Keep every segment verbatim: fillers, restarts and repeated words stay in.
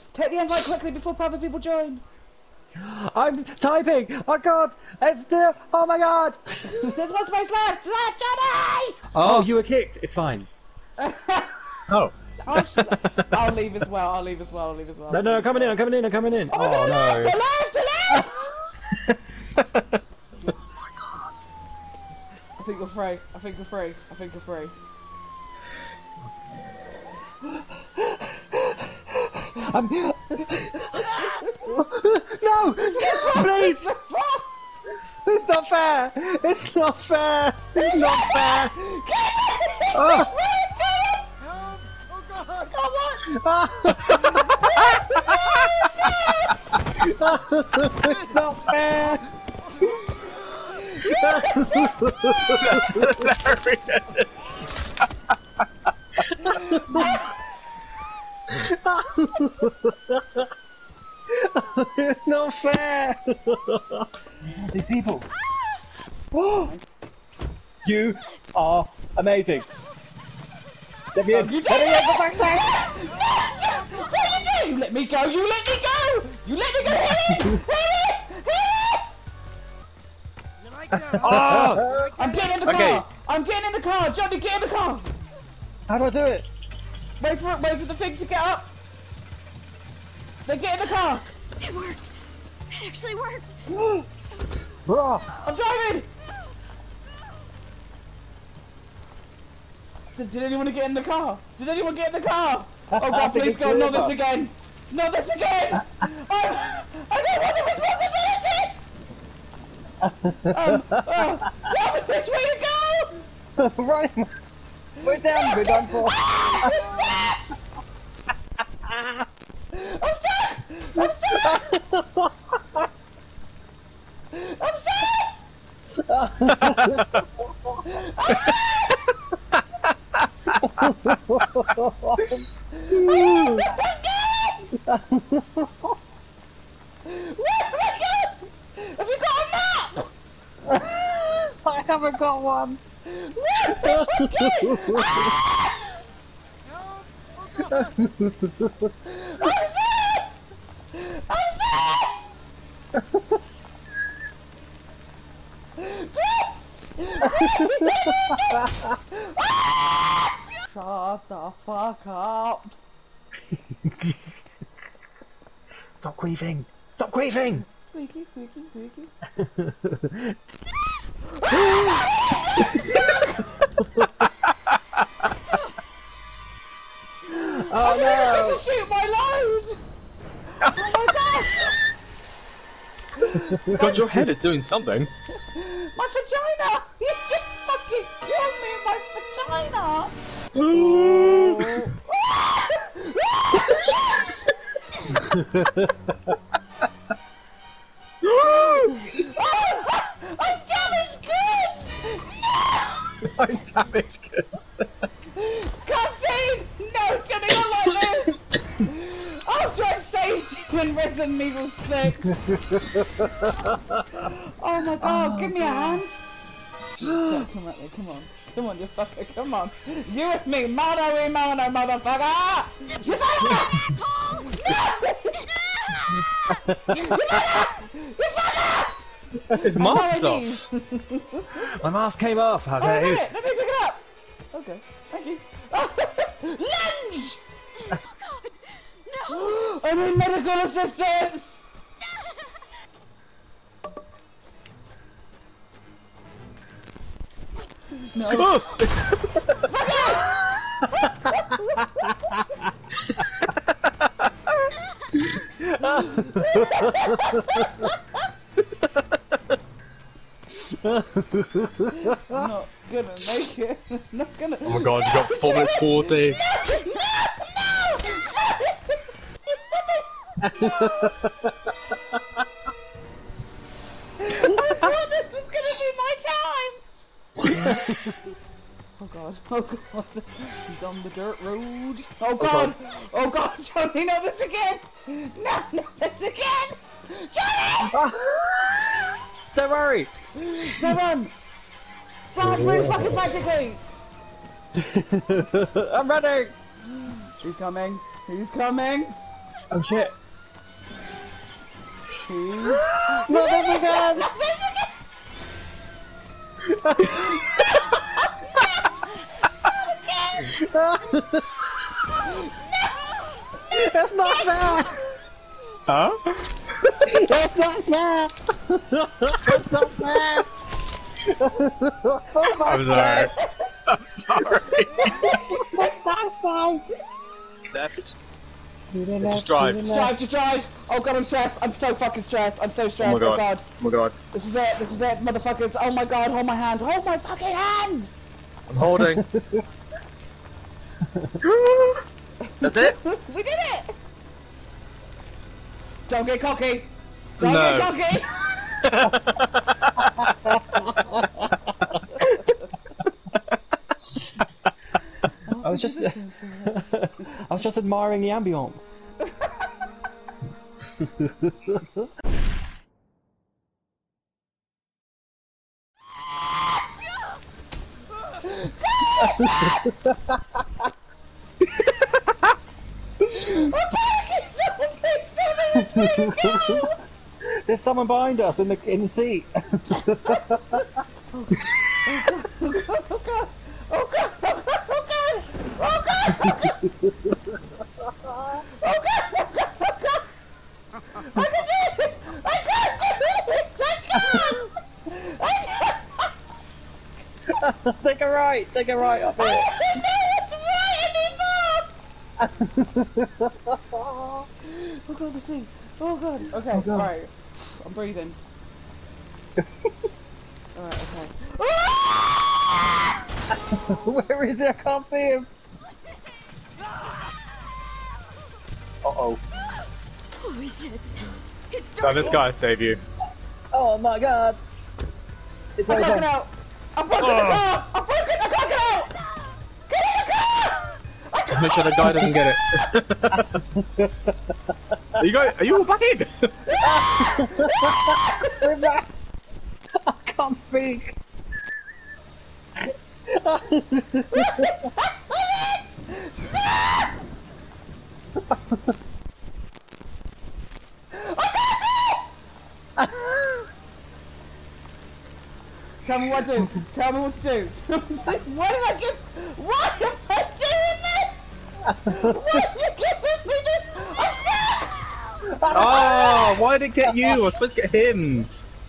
Take the invite quickly before other people join. I'm typing! Oh god! It's still... Oh my god! There's one space left! Ah, Johnny! Oh, you were kicked. It's fine. Oh. I'll, I'll leave as well, I'll leave as well, I'll leave as well. No, no, I'm coming in, I'm coming in, I'm coming in. Oh, oh oh no, no. left, left, left! Oh my god. I think you're free, I think you're free, I think you're free. I'm... No! Please! It's not fair! It's not fair! It's not fair! Oh. Come on! It's not fair! That's hilarious! It's not fair! These people! You are amazing! Let me in! You Let me in for back side! You let me go! You let me go! You let me go! Hit it! Hit it! Hit it! Oh! I'm getting in the Okay. car! I'm getting in the car! Johnny, get in the car! How do I do it? Wait for it, wait for the thing to get up! Then get in the car! It worked! It actually worked! I'm driving! Did, did anyone get in the car? Did anyone get in the car? Oh god, please God, not this again! Not this again! I, I don't want the responsibility! um, uh, tell me which way to go! Right! We're down, we're done for! I'm stuck! I'm stuck! I'm stuck! Where am I going? Have you got a map? I haven't got one! Where am I going? I'm stuck! I'm stuck! Shut the fuck up! Stop queefing! Stop queefing! Squeaky, squeaky, squeaky. Oh I'm no! going to shoot my load! Oh my god! God, your head is doing something. My vagina! You just fucking killed me in my vagina! I'm damaged goods! No! I'm damaged goods. Cussing! No, Johnny, not like this! After I saved you and risen me was sick! Oh my god, give me a hand! Yeah, come at me, come on. Come on, you fucker, come on. You and me, mano y mano, motherfucker! You fucker! No! You fucker! You fucker! His mask's Oh, off. My mask came off, how Oh, dare you? wait, let me pick it up! Okay, thank you. Lunge! Oh god! No! I need medical assistance! No. Not gonna make it. Not gonna. Oh my god, you got four minutes forty. No! No! No! I thought this was gonna be my time! Oh god, oh god, he's on the dirt road. Oh god, oh god, Johnny, not this again! No, not this again! Johnny! Don't worry! No, run! Run, move fucking magically! I'm running! He's coming, he's coming! Oh shit. Two. Not this again! That's not fair! Huh? That's not fair! That's not fair! I'm sorry. I'm sorry. That's not fair! Left. Let's drive. Just drive, just drive! Oh god, I'm stressed. I'm so fucking stressed. I'm so stressed. Oh Oh my god. god. Oh my god. This is it. This is it, motherfuckers. Oh my god, hold my hand. Hold my fucking hand! I'm holding. That's it? We did it! Don't get cocky. Don't No. get cocky. I was just, I was just admiring the ambience. There's someone behind us in the in the seat. Oh god! Oh god! Oh god! Oh god! Oh god! Oh god! Oh god! Oh god! I can do this! I can't do this! I can't! I can't! Take a right, take a right up I here. don't know what's right anymore! Oh god, the sea! Oh god! Okay, Oh, God. alright. I'm breathing. Alright, okay. Where is he? I can't see him. Uh oh. Holy shit. It's So this guy save you. Oh my god. It's I'm broken over. out! I'm broken Oh. the car! I'm broken! I can't get out! Get in the car! I Just make sure the guy doesn't get it. Are you guys, are you all back in? We're back. I can't speak. Tell me what to do. Tell me what to do. Why am I give? Why am I doing this? Why are you giving me this? I'm stuck! Oh, why did it get you? I was supposed to get him.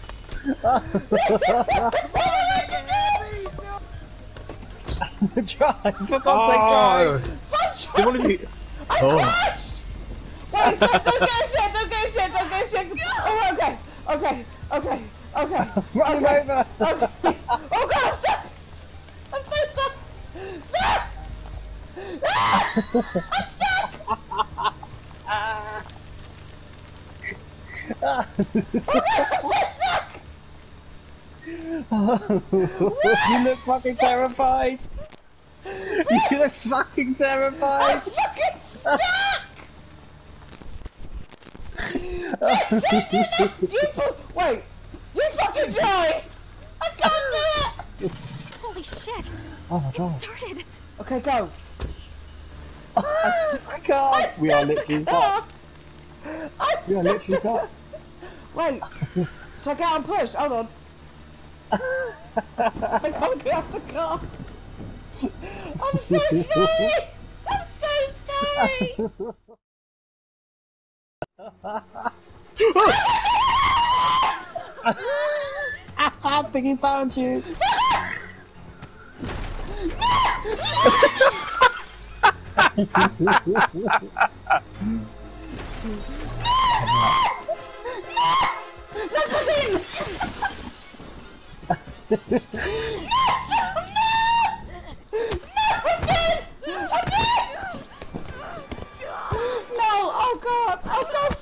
Drive, for God's Oh, sake, drive. do one of you? I Oh. crashed! Wait, stop, don't get shit, don't get shit, don't get shit! Oh, okay, okay, okay, okay. Run him okay, over. Okay. Oh god, I'm stuck! I'm so stuck! Stuck! Ah! I'm stuck! Oh god, I'm so stuck! You look fucking terrified. You look fucking terrified. I'm fucking stuck! You pu- wait, you fucking drive! I can't do it! Holy shit. Oh my god. Started. Okay, go. I can't. We are literally stuck. We are literally stuck. Wait, so I get out and push? Hold on. I can't get out the car. I'm so sorry. I'm so sorry. I think he found you. No, oh god, oh god,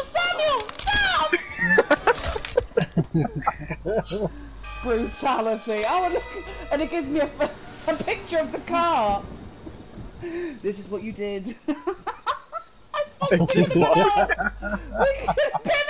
Sam, Samuel, Sam! Brutality. I would, and it gives me a, a picture of the car. This is what you did. I It did what? We could